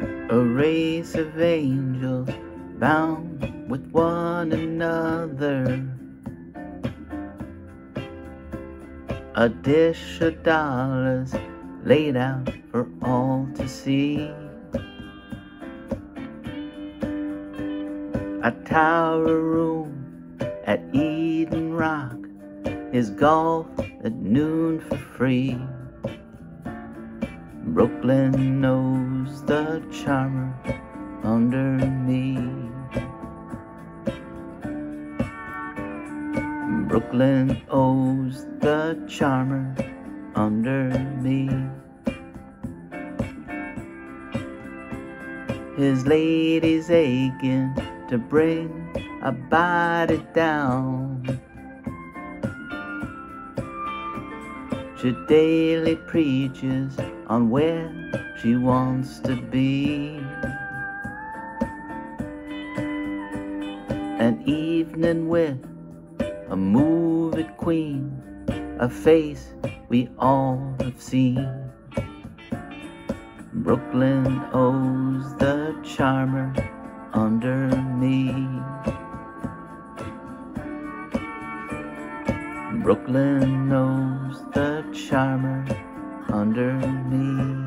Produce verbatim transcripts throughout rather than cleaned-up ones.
A race of angels bound with one another, a dish of dollars laid out for all to see. A tower room at Eden Rock is golf at noon for free. Brooklyn knows the charmer under me. Brooklyn owes the charmer under me. His lady's aching to bring a body down. She daily preaches on where she wants to be. An evening with a movie queen, a face we all have seen. Brooklyn owes the charmer under me. Brooklyn knows the charmer under me.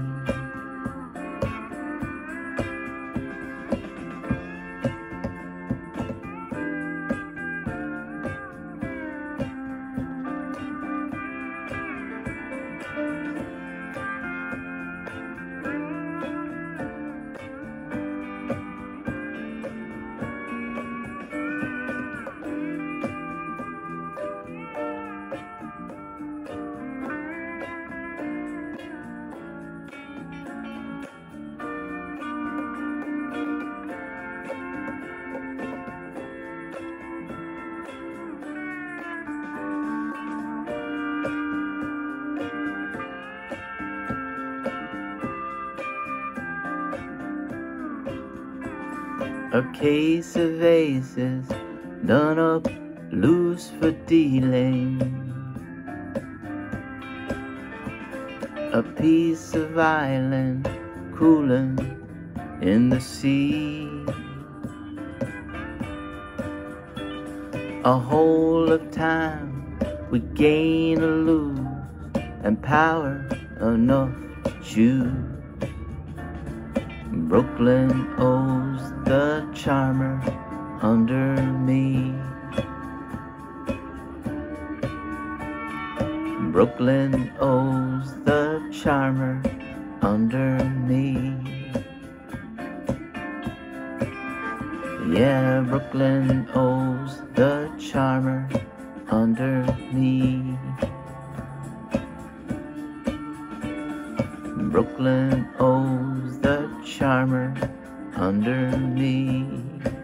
A case of aces done up loose for dealing. A piece of island cooling in the sea. A whole of time we gain or lose, and power enough to choose. Brooklyn owes the charmer under me. Brooklyn owes the charmer under me. Yeah, Brooklyn owes the charmer under me. Brooklyn owes the charmer under me.